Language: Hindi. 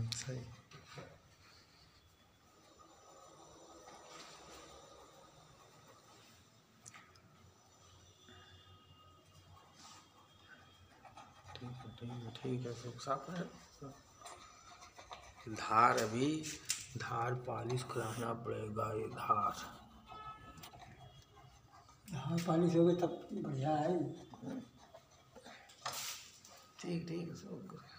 सही। ठीक है सब साफ है। धार अभी धार पॉलिश कराना पड़ेगा। ये धार हाँ पॉलिश हो गई तब बढ़िया है। ठीक है सब।